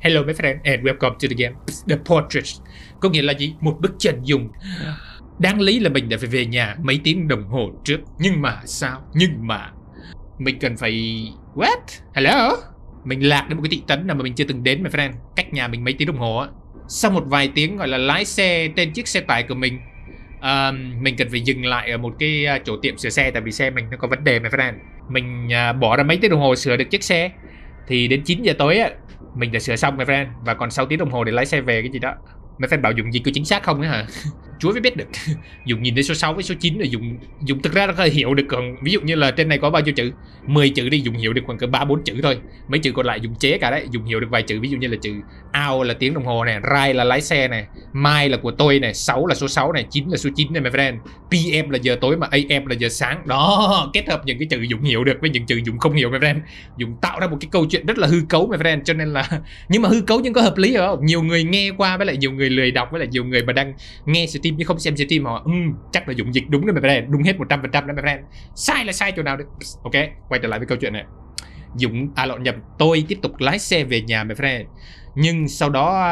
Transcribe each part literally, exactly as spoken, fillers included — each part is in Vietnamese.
Hello my friend and welcome to the game The Portrait. Có nghĩa là gì? Một bức chân dung. Đáng lý là mình đã phải về nhà mấy tiếng đồng hồ trước. Nhưng mà sao? Nhưng mà mình cần phải... What? Hello? Mình lạc đến một cái thị trấn nào mà mình chưa từng đến my friend. Cách nhà mình mấy tiếng đồng hồ á. Sau một vài tiếng gọi là lái xe trên chiếc xe tải của mình, uh, mình cần phải dừng lại ở một cái chỗ tiệm sửa xe. Tại vì xe mình nó có vấn đề my friend. Mình uh, bỏ ra mấy tiếng đồng hồ sửa được chiếc xe. Thì đến chín giờ tối á, mình đã sửa xong my friend. Và còn sáu tiếng đồng hồ để lái xe về cái gì đó. My friend bảo dùng gì có chính xác không ấy hả? Chúa mới biết được. Dùng nhìn thấy số sáu với số chín là dùng dùng thực ra nó có thể hiểu được. Còn ví dụ như là trên này có bao nhiêu chữ, mười chữ đi, dùng hiểu được khoảng cỡ ba bốn chữ thôi. Mấy chữ còn lại dùng chế cả đấy, dùng hiểu được vài chữ. Ví dụ như là chữ hour là tiếng đồng hồ này, right là lái xe này, mai là của tôi này, sáu là số sáu này, chín là số chín này my friend, pê em là giờ tối mà a em là giờ sáng. Đó, kết hợp những cái chữ dùng hiểu được với những chữ dùng không hiểu my friend, dùng tạo ra một cái câu chuyện rất là hư cấu my friend. Cho nên là nhưng mà hư cấu nhưng có hợp lý không? Nhiều người nghe qua với lại nhiều người lười đọc, với lại nhiều người mà đang nghe stream nhưng không xem stream họ um, chắc là dùng dịch đúng đấy my friend, đúng hết một trăm phần trăm đấy my friend. Sai là sai chỗ nào được. Ok, quay trở lại với câu chuyện này. Dũng à lộn nhầm, tôi tiếp tục lái xe về nhà my friend. Nhưng sau đó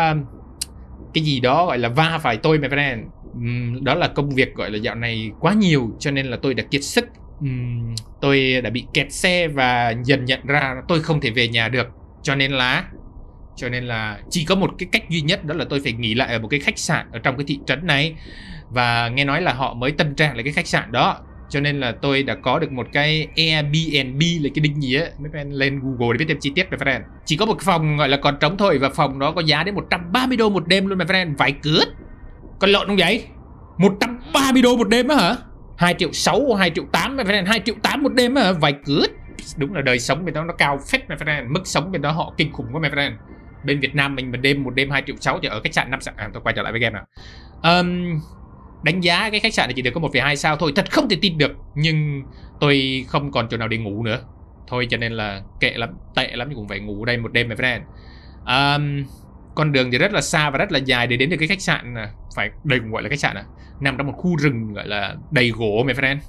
cái gì đó gọi là va phải tôi my friend. uhm, Đó là công việc gọi là dạo này quá nhiều, cho nên là tôi đã kiệt sức. uhm, Tôi đã bị kẹt xe và dần nhận ra tôi không thể về nhà được. Cho nên là Cho nên là chỉ có một cái cách duy nhất, đó là tôi phải nghỉ lại ở một cái khách sạn ở trong cái thị trấn này. Và nghe nói là họ mới tân trang lại cái khách sạn đó. Cho nên là tôi đã có được một cái Airbnb là cái đinh gì á. Mấy bạn lên Google để biết thêm chi tiết my friend. Chỉ có một cái phòng gọi là còn trống thôi. Và phòng đó có giá đến một trăm ba mươi đô một đêm luôn my friend. Vãi cướp. Con lộn không vậy? một trăm ba mươi đô một đêm á hả? hai triệu sáu, hai triệu tám my friend. hai triệu tám một đêm á hả? Vãi cướp. Đúng là đời sống bên đó nó cao phết my friend. Mức sống bên đó họ kinh khủng quá my friend. Bên Việt Nam mình một đêm một đêm hai triệu sáu thì ở khách sạn năm sao. À, tôi quay trở lại với game nào. um, Đánh giá cái khách sạn này chỉ được có một phẩy hai sao thôi. Thật không thể tin được. Nhưng tôi không còn chỗ nào để ngủ nữa. Thôi cho nên là kệ lắm, tệ lắm nhưng cũng phải ngủ đây một đêm my friend. um, Con đường thì rất là xa và rất là dài để đến được cái khách sạn. Phải đây cũng gọi là khách sạn à, nằm trong một khu rừng gọi là đầy gỗ my friend.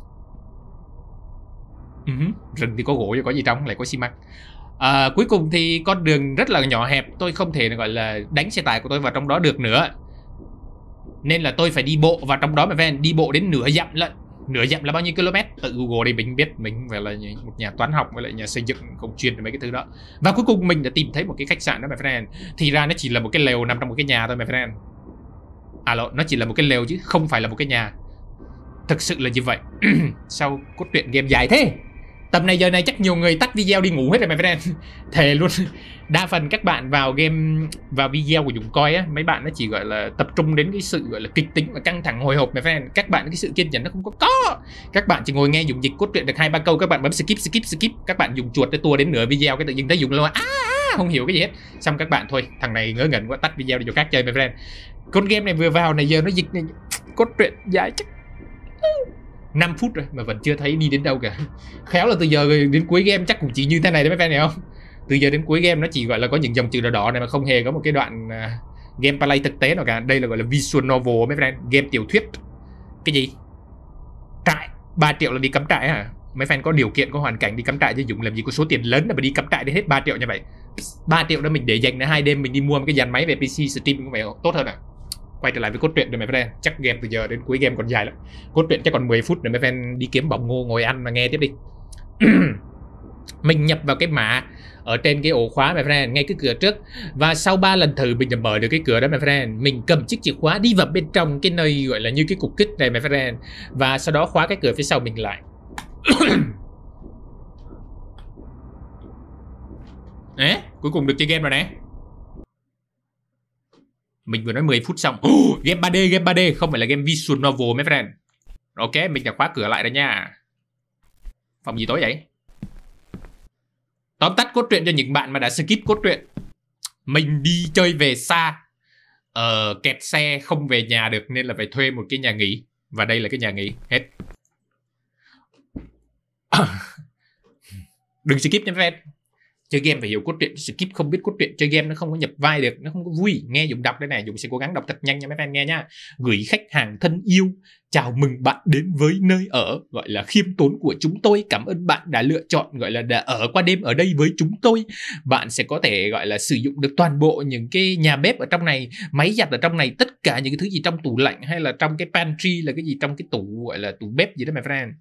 uh -huh. Rừng thì có gỗ chứ có gì trong, lại có xi măng. À, cuối cùng thì con đường rất là nhỏ hẹp, tôi không thể gọi là đánh xe tải của tôi vào trong đó được nữa, nên là tôi phải đi bộ vào trong đó mà ven, đi bộ đến nửa dặm lận. Nửa dặm là bao nhiêu km? Tự Google đi mình biết, mình phải là một nhà toán học với lại nhà xây dựng không chuyên về mấy cái thứ đó. Và cuối cùng mình đã tìm thấy một cái khách sạn đó my friend. Thì ra nó chỉ là một cái lều nằm trong một cái nhà thôi my friend. À lộn, nó chỉ là một cái lều chứ không phải là một cái nhà. Thực sự là như vậy. Sao cốt truyện game dài thế? Tầm này giờ này chắc nhiều người tắt video đi ngủ hết rồi my friend. Thề luôn. Đa phần các bạn vào game, vào video của Dũng coi á, mấy bạn nó chỉ gọi là tập trung đến cái sự gọi là kịch tính và căng thẳng hồi hộp my friend. Các bạn cái sự kiên nhẫn nó không có có. Các bạn chỉ ngồi nghe Dũng dịch cốt truyện được hai ba câu, các bạn bấm skip skip skip, các bạn dùng chuột để tua đến nửa video, cái tự nhiên thấy Dũng lo á, không hiểu cái gì hết. Xong các bạn thôi, thằng này ngớ ngẩn quá, tắt video để cho khác chơi my friend. Con game này vừa vào này giờ nó dịch này, cốt truyện dài chắc năm phút rồi mà vẫn chưa thấy đi đến đâu cả. Khéo là từ giờ đến cuối game chắc cũng chỉ như thế này đấy mấy fan này không? Từ giờ đến cuối game nó chỉ gọi là có những dòng chữ đỏ đỏ này mà không hề có một cái đoạn uh, gameplay thực tế nào cả. Đây là gọi là visual novel mấy fan, game tiểu thuyết. Cái gì? Trại, ba triệu là đi cắm trại hả? Mấy fan có điều kiện, có hoàn cảnh đi cắm trại chứ Dũng làm gì có số tiền lớn mà đi cắm trại đến hết ba triệu như vậy. ba triệu đó mình để dành đến hai đêm mình đi mua một cái dàn máy về pê xê Steam cũng phải tốt hơn à. Quay trở lại với cốt truyện rồi mấy fan. Chắc game từ giờ đến cuối game còn dài lắm. Cốt truyện chắc còn mười phút nữa mấy fan đi kiếm bỏng ngô ngồi ăn mà nghe tiếp đi. Mình nhập vào cái mã ở trên cái ổ khóa my friend, ngay cái cửa trước. Và sau ba lần thử mình đã mở được cái cửa đó my friend. Mình cầm chiếc chìa khóa đi vào bên trong cái nơi gọi là như cái cục kích này my friend. Và sau đó khóa cái cửa phía sau mình lại. Đấy, cuối cùng được chơi game rồi nè. Mình vừa nói mười phút xong. Oh, game ba D, game ba D, không phải là game visual novel mấy friend. Ok, mình đã khóa cửa lại rồi nha. Phòng gì tối vậy? Tóm tắt cốt truyện cho những bạn mà đã skip cốt truyện. Mình đi chơi về xa, ờ, kẹt xe không về nhà được nên là phải thuê một cái nhà nghỉ. Và đây là cái nhà nghỉ. Hết. Đừng skip nha friend. Chơi game phải hiểu cốt truyện, skip không biết cốt truyện chơi game nó không có nhập vai được, nó không có vui. Nghe Dũng đọc đây này, Dũng sẽ cố gắng đọc thật nhanh nha mấy fan nghe nhá. Gửi khách hàng thân yêu, chào mừng bạn đến với nơi ở gọi là khiêm tốn của chúng tôi. Cảm ơn bạn đã lựa chọn gọi là đã ở qua đêm ở đây với chúng tôi. Bạn sẽ có thể gọi là sử dụng được toàn bộ những cái nhà bếp ở trong này, máy giặt ở trong này, tất cả những cái thứ gì trong tủ lạnh hay là trong cái pantry là cái gì trong cái tủ gọi là tủ bếp gì đó my friend.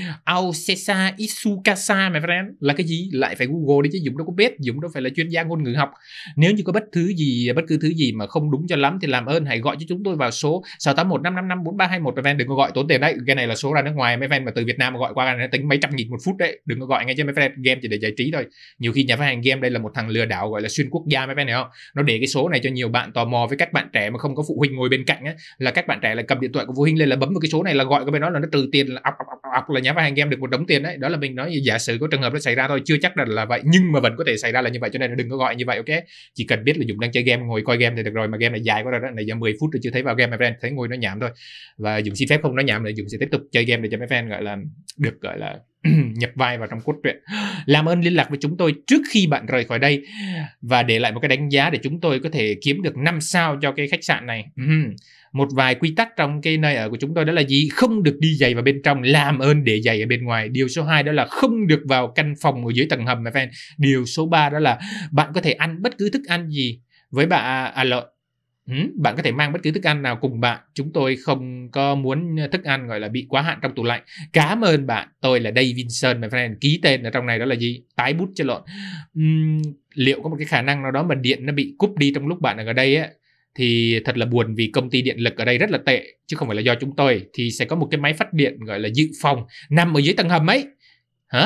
Aosesa Isukasa my friend là cái gì? Lại phải Google đi chứ Dũng đâu có biết, Dũng đâu phải là chuyên gia ngôn ngữ học. Nếu như có bất thứ gì bất cứ thứ gì mà không đúng cho lắm thì làm ơn hãy gọi cho chúng tôi vào số sáu tám một năm năm năm bốn ba hai một my friend. Đừng có gọi tốn tiền đấy, cái này là số ra nước ngoài mấy friend, mà từ Việt Nam mà gọi qua nó tính mấy trăm nghìn một phút đấy. Đừng có gọi ngay cho mấy friend, game chỉ để giải trí thôi. Nhiều khi nhà phát hành game đây là một thằng lừa đảo gọi là xuyên quốc gia mấy friend, hiểu không? Nó để cái số này cho nhiều bạn tò mò với các bạn trẻ mà không có phụ huynh ngồi bên cạnh á, là các bạn trẻ là cầm điện thoại của phụ huynh lên là bấm vào cái số này là gọi qua bên đó là nó trừ tiền là ọc ọc ọc ọc là nhà phát hành game được một đống tiền đấy. Đó là mình nói giả sử có trường hợp nó xảy ra thôi, chưa chắc là là vậy nhưng mà vẫn có thể xảy ra là như vậy, cho nên là đừng có gọi như vậy. Ok, chỉ cần biết là Dũng đang chơi game ngồi coi game thì được rồi, mà game này dài quá rồi đó, này giờ mười phút rồi chưa thấy vào game my friend, thấy ngồi nó nhảm thôi. Và Dũng xin phép không nói nhảm nữa, Dũng sẽ tiếp tục chơi game để cho mấy fan gọi là được gọi là nhập vai vào trong cốt truyện. Làm ơn liên lạc với chúng tôi trước khi bạn rời khỏi đây và để lại một cái đánh giá để chúng tôi có thể kiếm được năm sao cho cái khách sạn này. Một vài quy tắc trong cái nơi ở của chúng tôi đó là gì? Không được đi giày vào bên trong, làm ơn để giày ở bên ngoài. Điều số hai đó là không được vào căn phòng ở dưới tầng hầm my friend. Điều số ba đó là bạn có thể ăn bất cứ thức ăn gì với bà à lợn. Ừ, bạn có thể mang bất cứ thức ăn nào cùng bạn. Chúng tôi không có muốn thức ăn gọi là bị quá hạn trong tủ lạnh. Cảm ơn bạn. Tôi là Davidson my friend. Ký tên ở trong này đó là gì? Tái bút cho lộn. uhm, Liệu có một cái khả năng nào đó mà điện nó bị cúp đi trong lúc bạn ở đây á, thì thật là buồn vì công ty điện lực ở đây rất là tệ chứ không phải là do chúng tôi. Thì sẽ có một cái máy phát điện gọi là dự phòng nằm ở dưới tầng hầm ấy. Hả?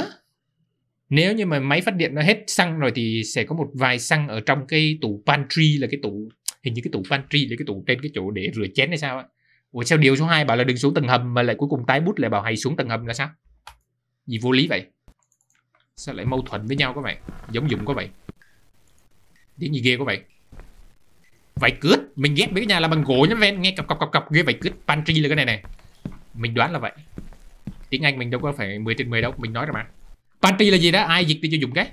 Nếu như mà máy phát điện nó hết xăng rồi thì sẽ có một vài xăng ở trong cái tủ pantry, là cái tủ, hình như cái tủ pantry là cái tủ trên cái chỗ để rửa chén hay sao á. Ủa sao điều số hai bảo là đừng xuống tầng hầm mà lại cuối cùng tái bút lại bảo hãy xuống tầng hầm là sao? Gì vô lý vậy? Sao lại mâu thuẫn với nhau có vậy? Giống Dũng có vậy? Tiếng gì ghê có vậy? Vải cướp, mình ghét mấy cái nhà làm bằng gỗ nhá ven, nghe cọc cọc cọc cọc ghê. Vải cướp pantry là cái này này. Mình đoán là vậy. Tiếng Anh mình đâu có phải mười trên mười đâu, mình nói rồi mà. Pantry là gì đó, ai dịch đi cho dùng cái.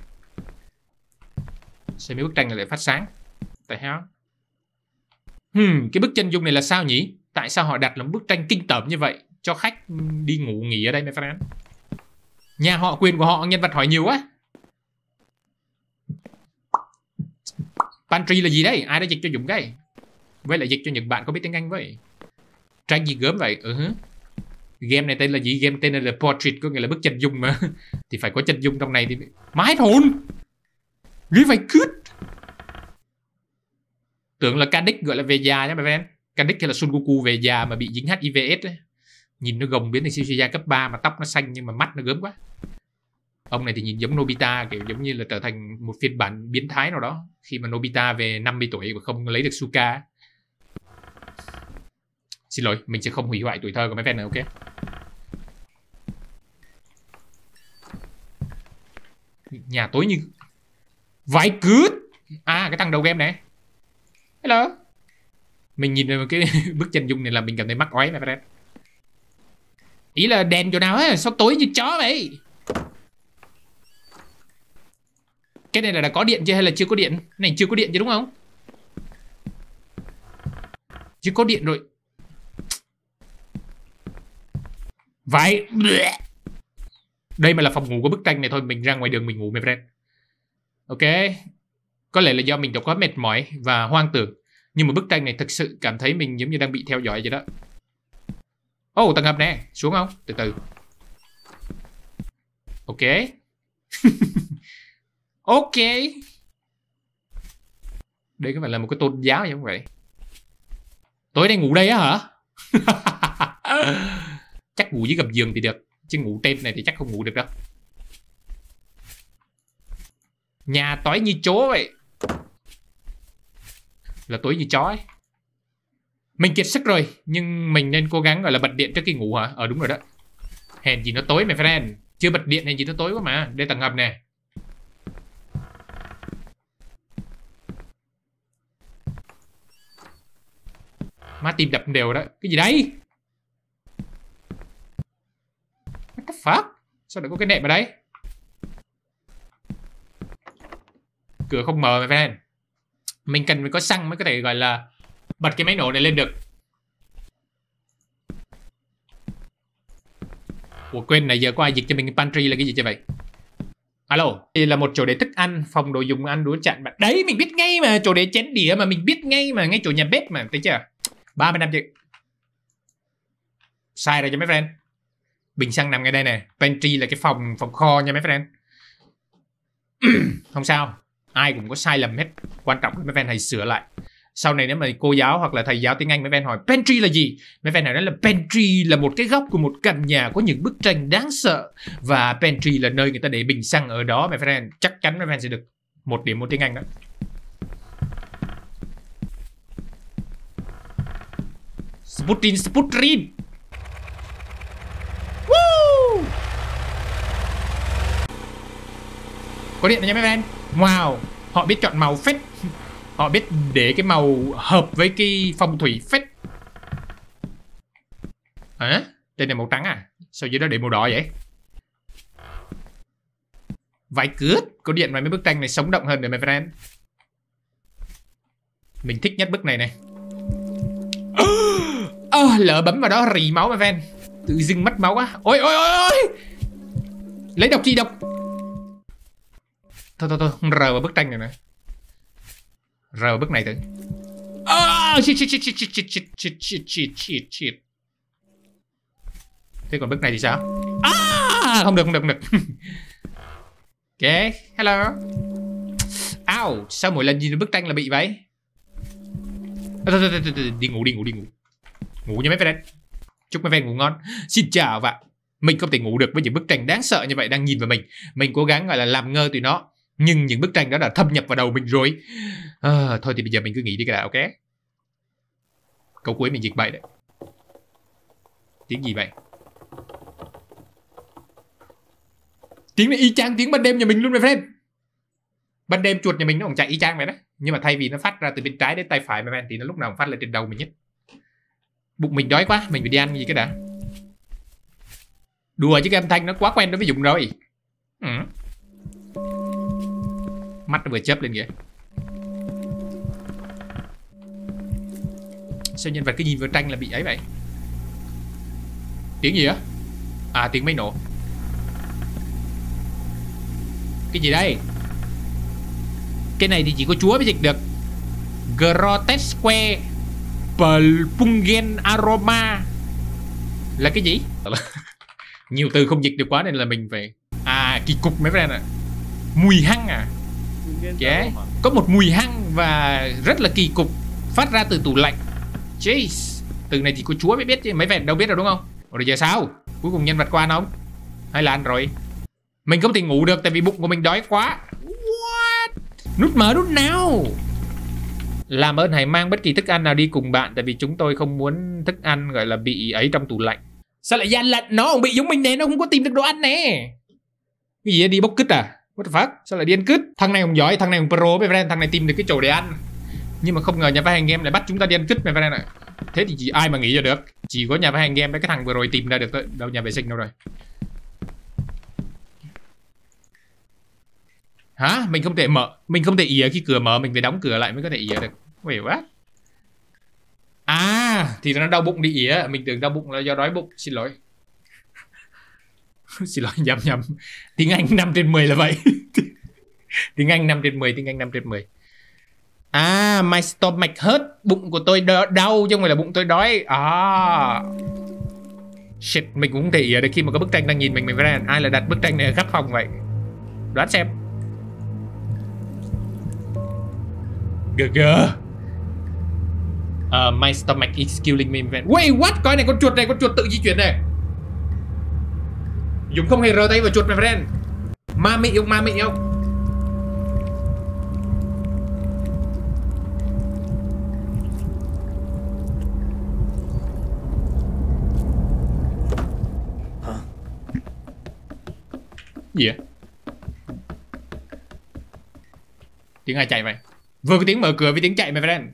Xem mấy bức tranh này lại phát sáng. Tại sao? Hmm, cái bức chân dung này là sao nhỉ? Tại sao họ đặt làm bức tranh kinh tởm như vậy cho khách đi ngủ nghỉ ở đây mấy friend? Nhà họ, quyền của họ, nhân vật hỏi nhiều quá. Pantry là gì đấy? Ai đã dịch cho Dũng cái? Với lại dịch cho những bạn có biết tiếng Anh vậy? Tranh gì gớm vậy? Ừ hứ. Game này tên là gì? Game tên là Portrait, có nghĩa là bức chân dung mà. Thì phải có chân dung trong này thì... Mái hồn! Ghê vậy cướp! Tưởng là Kadik gọi là về già nhá mấy em. Kadik hay là Son Goku về già mà bị dính hát i vê ết ấy. Nhìn nó gồng biến thành siêu gia cấp ba mà tóc nó xanh nhưng mà mắt nó gớm quá. Ông này thì nhìn giống Nobita, kiểu giống như là trở thành một phiên bản biến thái nào đó khi mà Nobita về năm mươi tuổi và không lấy được Suka. Xin lỗi, mình sẽ không hủy hoại tuổi thơ của mấy fan này, ok? Nhà tối như vải cướp. À, cái thằng đầu game này. Hello. Mình nhìn vào cái bức chân dung này là mình cảm thấy mắc ói mấy fan. Ý là đèn chỗ nào á, sao tối như chó vậy? Cái này là đã có điện chưa hay là chưa có điện? Này chưa có điện chứ đúng không? Chưa có điện rồi. Vậy đây mà là phòng ngủ của bức tranh này thôi, mình ra ngoài đường mình ngủ mấy friend. Ok. Có lẽ là do mình đã quá mệt mỏi và hoang tưởng, nhưng mà bức tranh này thực sự cảm thấy mình giống như đang bị theo dõi vậy đó. Ồ, oh, tầng hầm nè, xuống không? Từ từ. Ok. Ok. Đây có phải là một cái tôn giáo vậy không vậy? Tối nay ngủ đây á hả? Chắc ngủ dưới gầm giường thì được, chứ ngủ trên này thì chắc không ngủ được đâu. Nhà tối như chó vậy. Là tối như chó ấy. Mình kiệt sức rồi, nhưng mình nên cố gắng gọi là bật điện trước khi ngủ hả? Ờ đúng rồi đó. Hèn gì nó tối mày friend. Chưa bật điện hèn gì nó tối quá mà. Đây tầng hầm nè. Má tim đập đều đó. Cái gì đấy? What the fuck? Sao lại có cái nệm ở đây? Cửa không mở my friend. Mình cần phải có xăng mới có thể gọi là bật cái máy nổ này lên được. Ủa quên, này giờ có ai dịch cho mình cái pantry là cái gì chứ vậy? Alo, đây là một chỗ để thức ăn, phòng đồ dùng ăn đũa chạn bạn. Đấy, mình biết ngay mà, chỗ để chén đĩa mà mình biết ngay mà, ngay chỗ nhà bếp mà, thấy chưa? ba mươi năm chứ. Sai rồi cho mấy friend. Bình xăng nằm ngay đây nè. Pantry là cái phòng phòng kho nha mấy friend. Không sao, ai cũng có sai lầm hết. Quan trọng là mấy friend hãy sửa lại. Sau này nếu mà cô giáo hoặc là thầy giáo tiếng Anh mấy friend hỏi pantry là gì, mấy friend nói là pantry là một cái góc của một căn nhà có những bức tranh đáng sợ. Và pantry là nơi người ta để bình xăng ở đó mấy friend. Chắc chắn mấy friend sẽ được một điểm môn tiếng Anh đó. Sputin Sputrin. Woo! Có điện rồi nha mấy friend. Wow, họ biết chọn màu phết. Họ biết để cái màu hợp với cái phong thủy phết. Hả? Trên này màu trắng à? Sao dưới đó để màu đỏ vậy? Vải cướp. Có điện mà mấy bức tranh này sống động hơn rồi my friend. Mình thích nhất bức này này. Ơ, oh, lỡ bấm vào đó rỉ máu my friend. Tự dưng mất máu quá. Ôi ôi ôi ôi. Lấy độc chi độc. Thôi thôi thôi, rờ vào bức tranh này nè. Rờ vào bức này thử. Oh, shit, shit, shit, shit, shit, shit, shit, shit, shit, shit, shit. Thế còn bức này thì sao? À, không được, không được, không được. Ok, hello. Ow, sao mỗi lần nhìn bức tranh là bị vậy? Thôi, thôi, thôi, thôi, thôi, đi ngủ, đi ngủ, đi ngủ. Ngủ nha mấy friend. Chúc mấy friend ngủ ngon. Xin chào và mình không thể ngủ được với những bức tranh đáng sợ như vậy đang nhìn vào mình. Mình cố gắng gọi là làm ngơ tụi nó, nhưng những bức tranh đó đã thâm nhập vào đầu mình rồi. À, thôi thì bây giờ mình cứ nghỉ đi cái đã, ok? Câu cuối mình dịch bậy đấy. Tiếng gì vậy? Tiếng này y chang tiếng ban đêm nhà mình luôn my friend. Ban đêm chuột nhà mình nó cũng chạy y chang vậy đó. Nhưng mà thay vì nó phát ra từ bên trái đến tay phải my friend, thì nó lúc nào cũng phát lên trên đầu mình nhất. Bụng mình đói quá, mình phải đi ăn gì cái đã. Đùa chứ cái âm thanh nó quá quen đối với Dũng rồi. Ừ. Mắt nó vừa chớp lên kìa. Sao nhân vật cứ nhìn vào tranh là bị ấy vậy? Tiếng gì á? À, tiếng máy nổ. Cái gì đây? Cái này thì chỉ có chúa mới dịch được. Grotesque Pungen Aroma là cái gì? Nhiều từ không dịch được quá nên là mình phải... À, kỳ cục mấy friend ạ. À. Mùi hăng à? Okay. Có một mùi hăng và rất là kỳ cục phát ra từ tủ lạnh. Jeez. Từ này chỉ có chúa mới biết chứ mấy friend đâu biết đâu đúng không? Rồi giờ sao? Cuối cùng nhân vật qua không? Hay là ăn rồi? Mình không thể ngủ được tại vì bụng của mình đói quá. What? Nút mở nút nào? Làm ơn hãy mang bất kỳ thức ăn nào đi cùng bạn, tại vì chúng tôi không muốn thức ăn gọi là bị ấy trong tủ lạnh. Sao lại gian lận? Nó không bị giống mình nè, nó không có tìm được đồ ăn nè. Cái gì đi bốc cứt à? What the fuck? Sao lại đi ăn cứt? Thằng này không giỏi, thằng này không pro mấy friend, thằng này tìm được cái chỗ để ăn. Nhưng mà không ngờ nhà phát hành game lại bắt chúng ta đi ăn cứt mấy friend ạ. Thế thì chỉ ai mà nghĩ ra được? Chỉ có nhà phát hành game với cái thằng vừa rồi tìm ra được thôi. Đâu nhà vệ sinh đâu rồi? Hả? Mình không thể mở, mình không thể ỉa khi cửa mở, mình phải đóng cửa lại mới có thể ỉa được. Wait, what? À, thì nó đau bụng đi ỉa, mình tưởng đau bụng là do đói bụng, xin lỗi. Xin lỗi, nhầm nhầm. Tiếng Anh năm trên mười là vậy. Tiếng Anh năm trên mười, tiếng Anh năm trên mười. À, my stomach hurt, bụng của tôi đau chứ không phải là bụng tôi đói. À. Shit, mình cũng không thể ỉa được khi mà có bức tranh đang nhìn mình mình phải. Ai là đặt bức tranh này ở khắp phòng vậy? Đoán xem. Gờ gờ. Uh, my stomach is killing me. Wait, what? Coi này, con chuột này, con chuột tự di chuyển này. Dũng không hề rờ tay vào chuột my friend. Ma mị không, ma mị không? Hả? Gì vậy? Tiếng ai chạy vậy? Vừa có tiếng mở cửa với tiếng chạy my friend.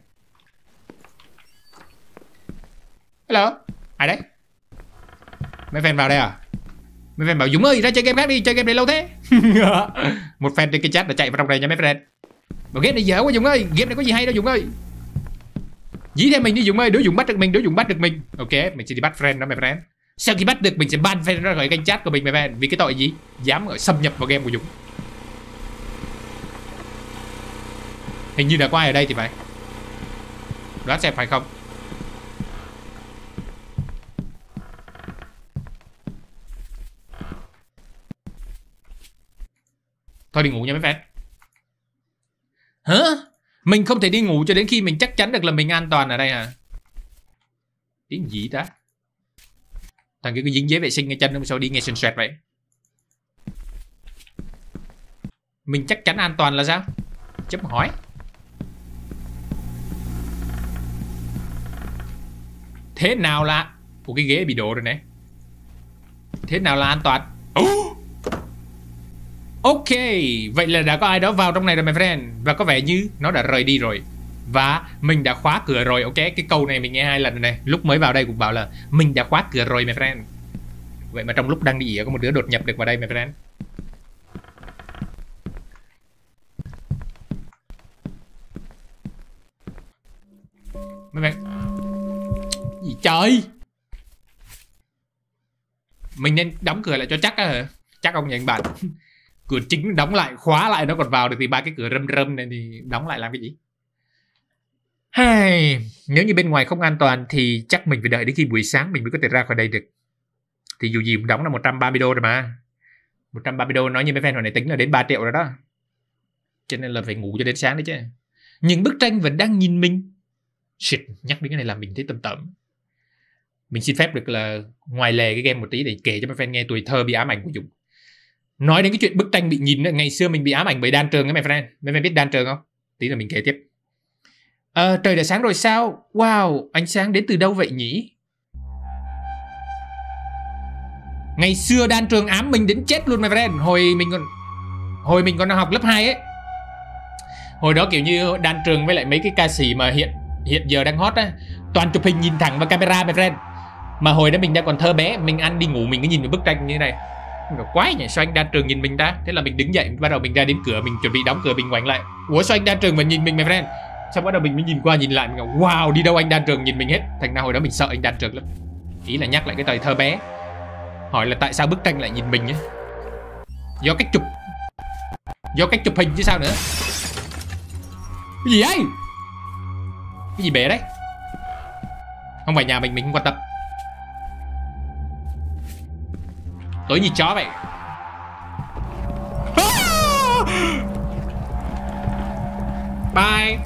Hello, ai đấy? Mấy fan vào đây à? Mấy fan bảo Dũng ơi ra chơi game khác đi, chơi game này lâu thế. Một fan trên cái chat đã chạy vào trong đây nha mấy friend. Mà game này dở quá Dũng ơi. Game này có gì hay đâu Dũng ơi. Dí theo mình đi Dũng ơi. Đối Dũng bắt được mình, đối Dũng bắt được mình. Ok, mình sẽ đi bắt friend đó my friend. Sau khi bắt được mình sẽ ban friend ra khỏi kênh chat của mình my friend. Vì cái tội gì? Dám xâm nhập vào game của Dũng. Hình như đã có ai ở đây thì phải. Đoán xem phải không? Thôi đi ngủ nha mấy friend. Hả? Mình không thể đi ngủ cho đến khi mình chắc chắn được là mình an toàn ở đây hả? Tiếng gì ta? Thằng kia có dính giấy vệ sinh ngay chân không, sao đi nghe xinh xoẹt vậy? Mình chắc chắn an toàn là sao? Chấm hỏi. Thế nào là... Ủa cái ghế bị đổ rồi này. Thế nào là an toàn? Oh! Ok, vậy là đã có ai đó vào trong này rồi my friend. Và có vẻ như nó đã rời đi rồi. Và mình đã khóa cửa rồi. Ok, cái câu này mình nghe hai lần rồi này. Lúc mới vào đây cũng bảo là mình đã khóa cửa rồi my friend. Vậy mà trong lúc đang đi ỉa có một đứa đột nhập được vào đây my friend. My friend. Gì trời? Mình nên đóng cửa lại cho chắc á hả? Chắc không nhận bạn. Cửa chính đóng lại, khóa lại nó còn vào được thì ba cái cửa râm râm này thì đóng lại làm cái gì? Hay, nếu như bên ngoài không an toàn thì chắc mình phải đợi đến khi buổi sáng mình mới có thể ra khỏi đây được. Thì dù gì cũng đóng là một trăm ba mươi đô rồi mà. một trăm ba mươi đô nói như mấy fan hồi này tính là đến ba triệu rồi đó. Cho nên là phải ngủ cho đến sáng đấy chứ. Những bức tranh vẫn đang nhìn mình. Shit, nhắc đến cái này làm mình thấy tầm tầm. Mình xin phép được là ngoài lề cái game một tí để kể cho mấy fan nghe tuổi thơ bị ám ảnh của Dũng. Nói đến cái chuyện bức tranh bị nhìn, ngày xưa mình bị ám ảnh bởi Đan Trường ấy mấy friend. Mấy friend biết Đan Trường không? Tí là mình kể tiếp. À, trời đã sáng rồi sao? Wow, ánh sáng đến từ đâu vậy nhỉ? Ngày xưa Đan Trường ám mình đến chết luôn my friend. Hồi mình còn Hồi mình còn học lớp hai ấy. Hồi đó kiểu như Đan Trường với lại mấy cái ca sĩ mà hiện hiện giờ đang hot á, toàn chụp hình nhìn thẳng vào camera my friend. Mà hồi đó mình đang còn thơ bé, mình ăn đi ngủ mình cứ nhìn vào bức tranh như thế này. Mình quái nhỉ, sao anh Đan Trường nhìn mình ta? Thế là mình đứng dậy, bắt đầu mình ra đến cửa, mình chuẩn bị đóng cửa, mình ngoảnh lại. Ủa sao anh Đan Trường mà nhìn mình my friend? Xong bắt đầu mình mới nhìn qua nhìn lại, mình bảo wow, đi đâu anh Đan Trường nhìn mình hết. Thành ra hồi đó mình sợ anh Đan Trường lắm. Ý là nhắc lại cái thời thơ bé. Hỏi là tại sao bức tranh lại nhìn mình ấy? Do cách chụp Do cách chụp hình chứ sao nữa. Cái gì ấy? Cái gì bể đấy? Không phải nhà mình, mình không quan tâm. Tối như chó vậy. Bye.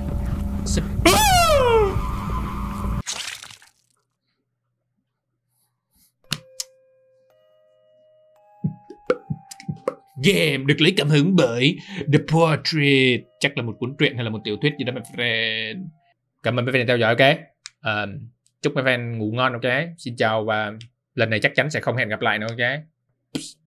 Game được lấy cảm hứng bởi The Portrait. Chắc là một cuốn truyện hay là một tiểu thuyết gì đó my friend. Cảm ơn mấy fan theo dõi ok. Uh, chúc mấy fan ngủ ngon ok. Xin chào và lần này chắc chắn sẽ không hẹn gặp lại nữa ok.